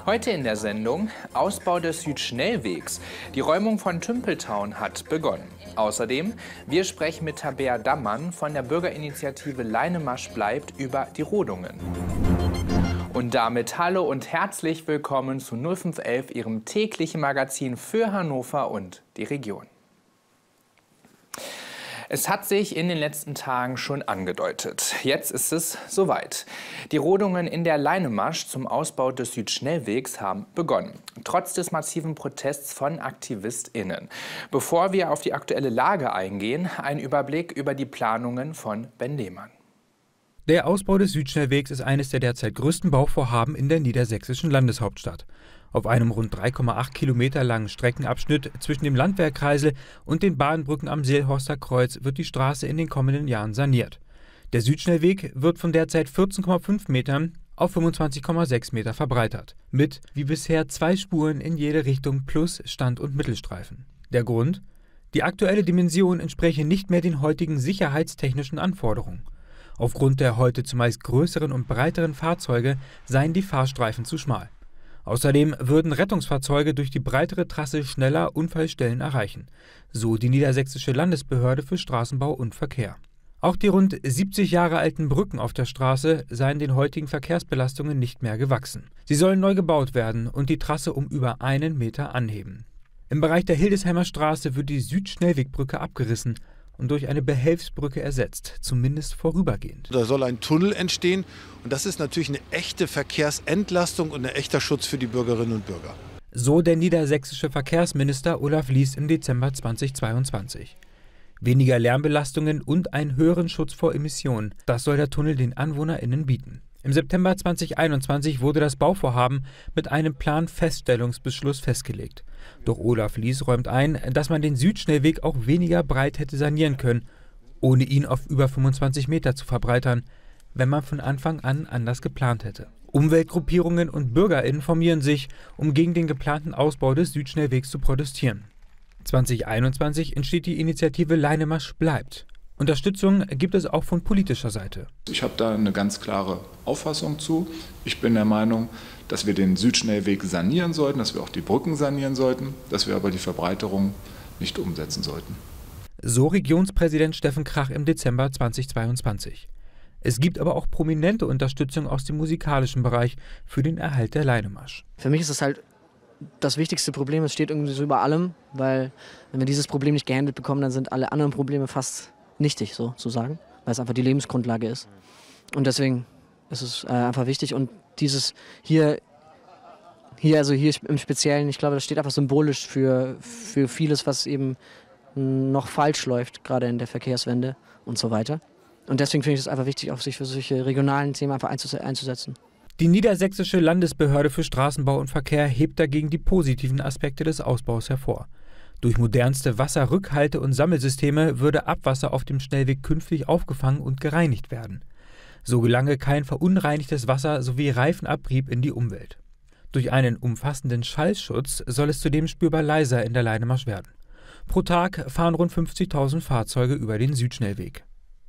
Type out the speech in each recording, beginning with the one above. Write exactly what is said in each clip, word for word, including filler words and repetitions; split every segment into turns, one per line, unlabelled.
Heute in der Sendung Ausbau des Südschnellwegs. Die Räumung von Tümpeltown hat begonnen. Außerdem, wir sprechen mit Tabea Dammann von der Bürgerinitiative Leinemarsch bleibt über die Rodungen. Und damit hallo und herzlich willkommen zu null fünf elf, Ihrem täglichen Magazin für Hannover und die Region. Es hat sich in den letzten Tagen schon angedeutet. Jetzt ist es soweit. Die Rodungen in der Leinemarsch zum Ausbau des Südschnellwegs haben begonnen. Trotz des massiven Protests von AktivistInnen. Bevor wir auf die aktuelle Lage eingehen, ein Überblick über die Planungen von Ben Lehmann.
Der Ausbau des Südschnellwegs ist eines der derzeit größten Bauvorhaben in der niedersächsischen Landeshauptstadt. Auf einem rund drei Komma acht Kilometer langen Streckenabschnitt zwischen dem Landwehrkreisel und den Bahnbrücken am Seelhorster Kreuz wird die Straße in den kommenden Jahren saniert. Der Südschnellweg wird von derzeit vierzehn Komma fünf Metern auf fünfundzwanzig Komma sechs Meter verbreitert. Mit, wie bisher, zwei Spuren in jede Richtung plus Stand- und Mittelstreifen. Der Grund? Die aktuelle Dimension entspräche nicht mehr den heutigen sicherheitstechnischen Anforderungen. Aufgrund der heute zumeist größeren und breiteren Fahrzeuge seien die Fahrstreifen zu schmal. Außerdem würden Rettungsfahrzeuge durch die breitere Trasse schneller Unfallstellen erreichen, so die Niedersächsische Landesbehörde für Straßenbau und Verkehr. Auch die rund siebzig Jahre alten Brücken auf der Straße seien den heutigen Verkehrsbelastungen nicht mehr gewachsen. Sie sollen neu gebaut werden und die Trasse um über einen Meter anheben. Im Bereich der Hildesheimer Straße wird die Südschnellwegbrücke abgerissen und durch eine Behelfsbrücke ersetzt, zumindest vorübergehend.
Da soll ein Tunnel entstehen und das ist natürlich eine echte Verkehrsentlastung und ein echter Schutz für die Bürgerinnen und Bürger.
So der niedersächsische Verkehrsminister Olaf Lies im Dezember zweitausendzweiundzwanzig. Weniger Lärmbelastungen und einen höheren Schutz vor Emissionen, das soll der Tunnel den AnwohnerInnen bieten. Im September zweitausendeinundzwanzig wurde das Bauvorhaben mit einem Planfeststellungsbeschluss festgelegt. Doch Olaf Lies räumt ein, dass man den Südschnellweg auch weniger breit hätte sanieren können, ohne ihn auf über fünfundzwanzig Meter zu verbreitern, wenn man von Anfang an anders geplant hätte. Umweltgruppierungen und BürgerInnen formieren sich, um gegen den geplanten Ausbau des Südschnellwegs zu protestieren. zweitausendeinundzwanzig entsteht die Initiative Leinemarsch bleibt. Unterstützung gibt es auch von politischer Seite.
Ich habe da eine ganz klare Auffassung zu. Ich bin der Meinung, dass wir den Südschnellweg sanieren sollten, dass wir auch die Brücken sanieren sollten, dass wir aber die Verbreiterung nicht umsetzen sollten.
So Regionspräsident Steffen Krach im Dezember zweitausendzweiundzwanzig. Es gibt aber auch prominente Unterstützung aus dem musikalischen Bereich für den Erhalt der Leinemarsch.
Für mich ist es halt das wichtigste Problem, es steht irgendwie so über allem, weil wenn wir dieses Problem nicht gehandelt bekommen, dann sind alle anderen Probleme fast nichtig, so zu sagen, weil es einfach die Lebensgrundlage ist. Und deswegen ist es äh, einfach wichtig. Und dieses hier, hier, also hier im Speziellen, ich glaube, das steht einfach symbolisch für, für vieles, was eben noch falsch läuft, gerade in der Verkehrswende und so weiter. Und deswegen finde ich es einfach wichtig, auch sich für solche regionalen Themen einfach einzusetzen.
Die Niedersächsische Landesbehörde für Straßenbau und Verkehr hebt dagegen die positiven Aspekte des Ausbaus hervor. Durch modernste Wasserrückhalte- und Sammelsysteme würde Abwasser auf dem Schnellweg künftig aufgefangen und gereinigt werden. So gelange kein verunreinigtes Wasser sowie Reifenabrieb in die Umwelt. Durch einen umfassenden Schallschutz soll es zudem spürbar leiser in der Leinemarsch werden. Pro Tag fahren rund fünfzigtausend Fahrzeuge über den Südschnellweg.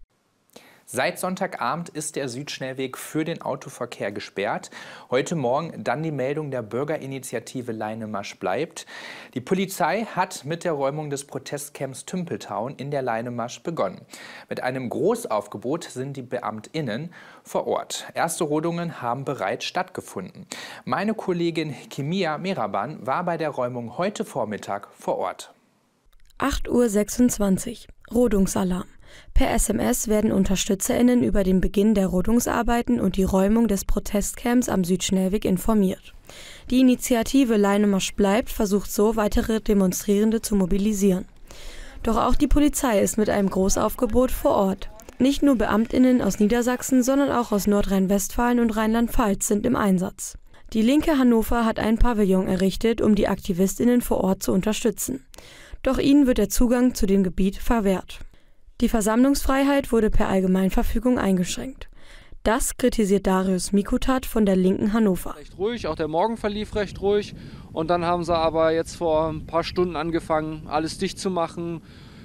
Seit Sonntagabend ist der Südschnellweg für den Autoverkehr gesperrt. Heute Morgen dann die Meldung der Bürgerinitiative Leinemarsch bleibt. Die Polizei hat mit der Räumung des Protestcamps Tümpeltown in der Leinemarsch begonnen. Mit einem Großaufgebot sind die BeamtInnen vor Ort. Erste Rodungen haben bereits stattgefunden. Meine Kollegin Kimia Meraban war bei der Räumung heute Vormittag vor Ort.
acht Uhr sechsundzwanzig. Rodungsalarm. Per S M S werden UnterstützerInnen über den Beginn der Rodungsarbeiten und die Räumung des Protestcamps am Südschnellweg informiert. Die Initiative Leinemarsch bleibt versucht so, weitere Demonstrierende zu mobilisieren. Doch auch die Polizei ist mit einem Großaufgebot vor Ort. Nicht nur BeamtInnen aus Niedersachsen, sondern auch aus Nordrhein-Westfalen und Rheinland-Pfalz sind im Einsatz. Die Linke Hannover hat ein Pavillon errichtet, um die AktivistInnen vor Ort zu unterstützen. Doch ihnen wird der Zugang zu dem Gebiet verwehrt. Die Versammlungsfreiheit wurde per Allgemeinverfügung eingeschränkt. Das kritisiert Darius Mikutat von der Linken Hannover.
Recht ruhig, auch der Morgen verlief recht ruhig. Und dann haben sie aber jetzt vor ein paar Stunden angefangen, alles dicht zu machen.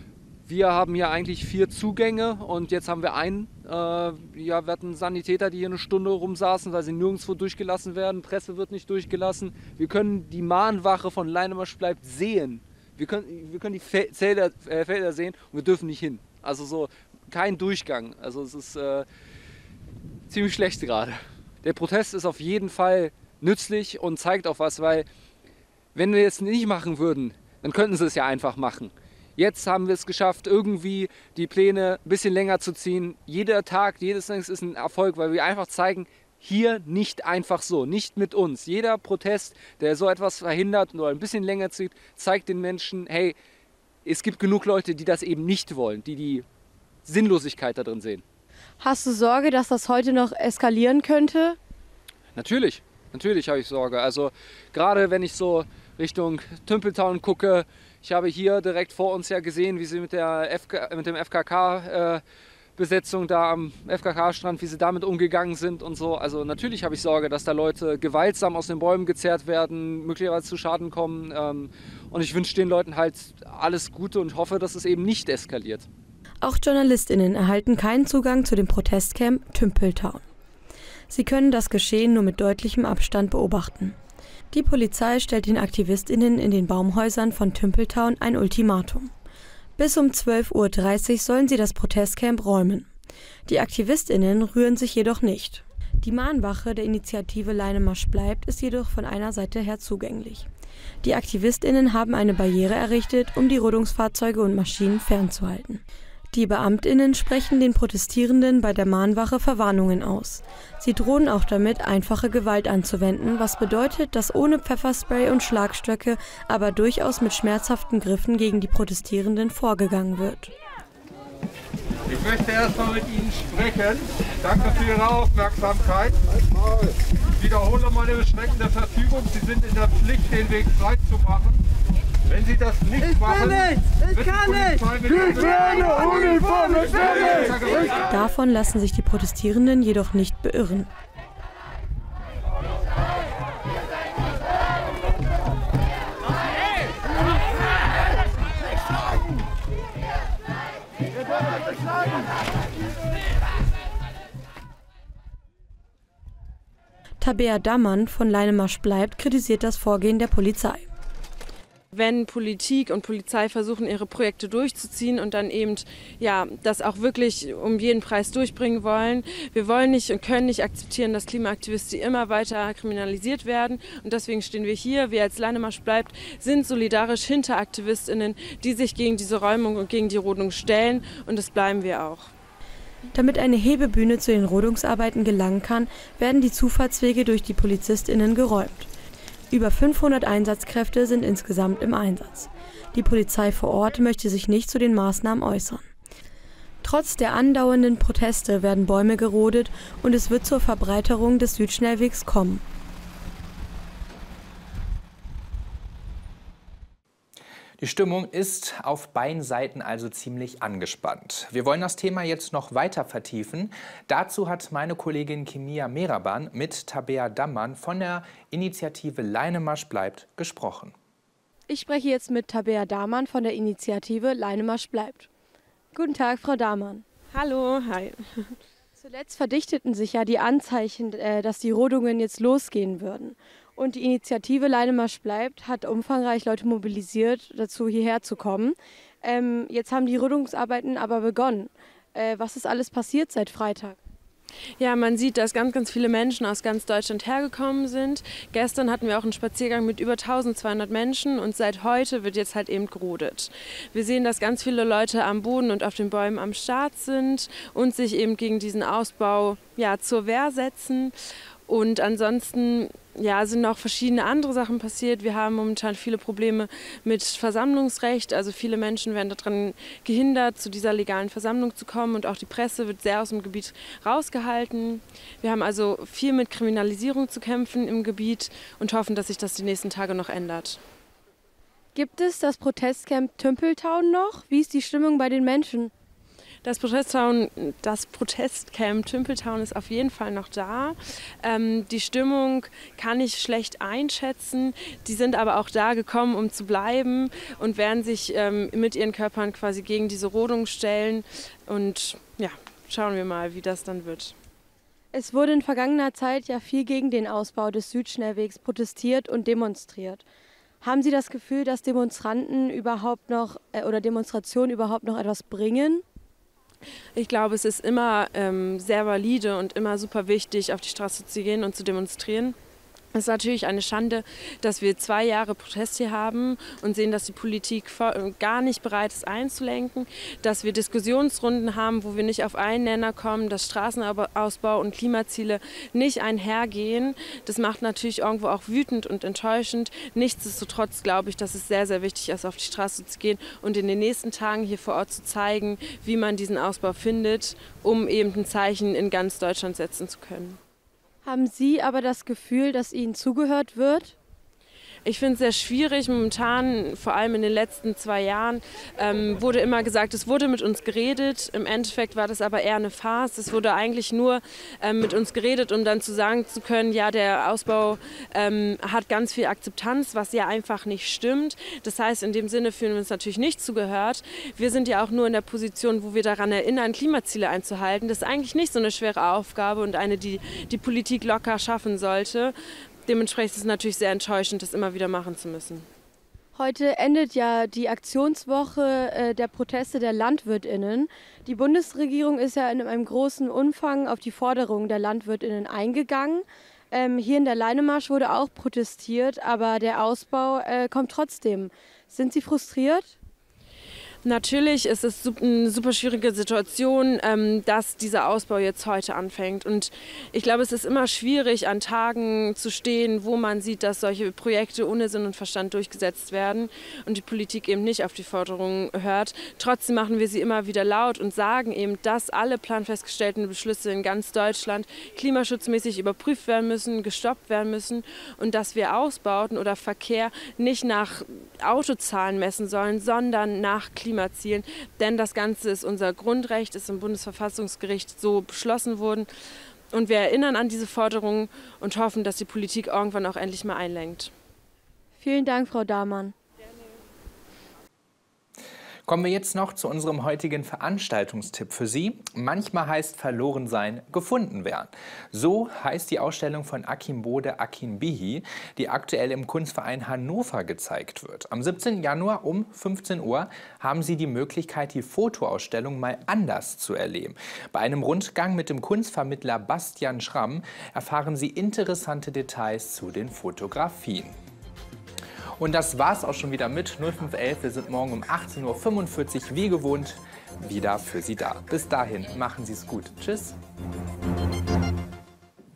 Wir haben hier eigentlich vier Zugänge und jetzt haben wir einen. Äh, ja, wir hatten Sanitäter, die hier eine Stunde rumsaßen, weil sie nirgendwo durchgelassen werden. Presse wird nicht durchgelassen. Wir können die Mahnwache von Leinemarsch bleibt sehen. Wir können, wir können die Felder, äh, Felder sehen und wir dürfen nicht hin. Also so kein Durchgang. Also es ist äh, ziemlich schlecht gerade. Der Protest ist auf jeden Fall nützlich und zeigt auch was, weil wenn wir es nicht machen würden, dann könnten sie es ja einfach machen. Jetzt haben wir es geschafft, irgendwie die Pläne ein bisschen länger zu ziehen. Jeder Tag, jedes Tag ist ein Erfolg, weil wir einfach zeigen, hier nicht einfach so, nicht mit uns. Jeder Protest, der so etwas verhindert oder ein bisschen länger zieht, zeigt den Menschen, hey, es gibt genug Leute, die das eben nicht wollen, die die Sinnlosigkeit da drin sehen.
Hast du Sorge, dass das heute noch eskalieren könnte?
Natürlich, natürlich habe ich Sorge. Also gerade wenn ich so Richtung Tümpeltown gucke, ich habe hier direkt vor uns ja gesehen, wie sie mit, der F K, mit dem F K K-Besetzung äh, da am F K K-Strand, wie sie damit umgegangen sind und so. Also natürlich habe ich Sorge, dass da Leute gewaltsam aus den Bäumen gezerrt werden, möglicherweise zu Schaden kommen. Ähm, und ich wünsche den Leuten halt alles Gute und hoffe, dass es eben nicht eskaliert.
Auch JournalistInnen erhalten keinen Zugang zu dem Protestcamp Tümpeltown. Sie können das Geschehen nur mit deutlichem Abstand beobachten. Die Polizei stellt den AktivistInnen in den Baumhäusern von Tümpeltown ein Ultimatum. Bis um zwölf Uhr dreißig sollen sie das Protestcamp räumen. Die AktivistInnen rühren sich jedoch nicht. Die Mahnwache der Initiative Leinemarsch bleibt ist jedoch von einer Seite her zugänglich. Die AktivistInnen haben eine Barriere errichtet, um die Rodungsfahrzeuge und Maschinen fernzuhalten. Die BeamtInnen sprechen den Protestierenden bei der Mahnwache Verwarnungen aus. Sie drohen auch damit, einfache Gewalt anzuwenden, was bedeutet, dass ohne Pfefferspray und Schlagstöcke, aber durchaus mit schmerzhaften Griffen gegen die Protestierenden vorgegangen wird.
Ich möchte erstmal mit Ihnen sprechen. Danke für Ihre Aufmerksamkeit. Ich wiederhole meine beschränkende Verfügung. Sie sind in der Pflicht, den Weg frei zu machen. Wenn Sie das nicht ich machen, nicht. Ich kann nicht. Ich werde Uniform, ich werde nicht.
Davon lassen sich die Protestierenden jedoch nicht beirren. Tabea Dammann von Leinemarsch bleibt kritisiert das Vorgehen der Polizei.
Wenn Politik und Polizei versuchen, ihre Projekte durchzuziehen und dann eben ja, das auch wirklich um jeden Preis durchbringen wollen. Wir wollen nicht und können nicht akzeptieren, dass Klimaaktivisten immer weiter kriminalisiert werden. Und deswegen stehen wir hier, wir als Leinemarsch bleibt, sind solidarisch hinter AktivistInnen, die sich gegen diese Räumung und gegen die Rodung stellen. Und das bleiben wir auch.
Damit eine Hebebühne zu den Rodungsarbeiten gelangen kann, werden die Zufahrtswege durch die PolizistInnen geräumt. Über fünfhundert Einsatzkräfte sind insgesamt im Einsatz. Die Polizei vor Ort möchte sich nicht zu den Maßnahmen äußern. Trotz der andauernden Proteste werden Bäume gerodet und es wird zur Verbreiterung des Südschnellwegs kommen.
Die Stimmung ist auf beiden Seiten also ziemlich angespannt. Wir wollen das Thema jetzt noch weiter vertiefen. Dazu hat meine Kollegin Kimia Mehraban mit Tabea Dammann von der Initiative Leinemarsch bleibt gesprochen.
Ich spreche jetzt mit Tabea Dammann von der Initiative Leinemarsch bleibt. Guten Tag, Frau Dammann.
Hallo, hi.
Zuletzt verdichteten sich ja die Anzeichen, dass die Rodungen jetzt losgehen würden. Und die Initiative Leinemarsch bleibt hat umfangreich Leute mobilisiert, dazu hierher zu kommen. Ähm, jetzt haben die Rodungsarbeiten aber begonnen. Äh, was ist alles passiert seit Freitag?
Ja, man sieht, dass ganz, ganz viele Menschen aus ganz Deutschland hergekommen sind. Gestern hatten wir auch einen Spaziergang mit über eintausendzweihundert Menschen und seit heute wird jetzt halt eben gerodet. Wir sehen, dass ganz viele Leute am Boden und auf den Bäumen am Start sind und sich eben gegen diesen Ausbau ja, zur Wehr setzen. Und ansonsten ja, sind noch verschiedene andere Sachen passiert. Wir haben momentan viele Probleme mit Versammlungsrecht. Also viele Menschen werden daran gehindert, zu dieser legalen Versammlung zu kommen. Und auch die Presse wird sehr aus dem Gebiet rausgehalten. Wir haben also viel mit Kriminalisierung zu kämpfen im Gebiet und hoffen, dass sich das die nächsten Tage noch ändert.
Gibt es das Protestcamp Tümpeltown noch? Wie ist die Stimmung bei den Menschen?
Das Protesttown, das Protestcamp Tümpeltown ist auf jeden Fall noch da. Ähm, die Stimmung kann ich schlecht einschätzen. Die sind aber auch da gekommen, um zu bleiben und werden sich ähm, mit ihren Körpern quasi gegen diese Rodung stellen. Und ja, schauen wir mal, wie das dann wird.
Es wurde in vergangener Zeit ja viel gegen den Ausbau des Südschnellwegs protestiert und demonstriert. Haben Sie das Gefühl, dass Demonstranten überhaupt noch äh, oder Demonstrationen überhaupt noch etwas bringen?
Ich glaube, es ist immer ähm, sehr valide und immer super wichtig, auf die Straße zu gehen und zu demonstrieren. Es ist natürlich eine Schande, dass wir zwei Jahre Protest hier haben und sehen, dass die Politik gar nicht bereit ist einzulenken, dass wir Diskussionsrunden haben, wo wir nicht auf einen Nenner kommen, dass Straßenausbau und Klimaziele nicht einhergehen. Das macht natürlich irgendwo auch wütend und enttäuschend. Nichtsdestotrotz glaube ich, dass es sehr, sehr wichtig ist, auf die Straße zu gehen und in den nächsten Tagen hier vor Ort zu zeigen, wie man diesen Ausbau findet, um eben ein Zeichen in ganz Deutschland setzen zu können.
Haben Sie aber das Gefühl, dass Ihnen zugehört wird?
Ich finde es sehr schwierig. Momentan, vor allem in den letzten zwei Jahren, ähm, wurde immer gesagt, es wurde mit uns geredet. Im Endeffekt war das aber eher eine Farce. Es wurde eigentlich nur ähm, mit uns geredet, um dann zu sagen zu können, ja, der Ausbau ähm, hat ganz viel Akzeptanz, was ja einfach nicht stimmt. Das heißt, in dem Sinne fühlen wir uns natürlich nicht zugehört. Wir sind ja auch nur in der Position, wo wir daran erinnern, Klimaziele einzuhalten. Das ist eigentlich nicht so eine schwere Aufgabe und eine, die die Politik locker schaffen sollte. Dementsprechend ist es natürlich sehr enttäuschend, das immer wieder machen zu müssen.
Heute endet ja die Aktionswoche äh, der Proteste der LandwirtInnen. Die Bundesregierung ist ja in einem großen Umfang auf die Forderungen der LandwirtInnen eingegangen. Ähm, hier in der Leinemarsch wurde auch protestiert, aber der Ausbau äh, kommt trotzdem. Sind Sie frustriert?
Natürlich ist es eine super schwierige Situation, dass dieser Ausbau jetzt heute anfängt. Und ich glaube, es ist immer schwierig, an Tagen zu stehen, wo man sieht, dass solche Projekte ohne Sinn und Verstand durchgesetzt werden und die Politik eben nicht auf die Forderungen hört. Trotzdem machen wir sie immer wieder laut und sagen eben, dass alle planfestgestellten Beschlüsse in ganz Deutschland klimaschutzmäßig überprüft werden müssen, gestoppt werden müssen und dass wir Ausbauten oder Verkehr nicht nach Autozahlen messen sollen, sondern nach Klimazielen. Denn das Ganze ist unser Grundrecht, ist im Bundesverfassungsgericht so beschlossen worden. Und wir erinnern an diese Forderungen und hoffen, dass die Politik irgendwann auch endlich mal einlenkt.
Vielen Dank, Frau Dahmann.
Kommen wir jetzt noch zu unserem heutigen Veranstaltungstipp für Sie. Manchmal heißt verloren sein, gefunden werden. So heißt die Ausstellung von Akin Bode Akin Bihi, die aktuell im Kunstverein Hannover gezeigt wird. Am siebzehnten Januar um fünfzehn Uhr haben Sie die Möglichkeit, die Fotoausstellung mal anders zu erleben. Bei einem Rundgang mit dem Kunstvermittler Bastian Schramm erfahren Sie interessante Details zu den Fotografien. Und das war's auch schon wieder mit null fünf elf. Wir sind morgen um achtzehn Uhr fünfundvierzig wie gewohnt wieder für Sie da. Bis dahin, machen Sie es gut. Tschüss.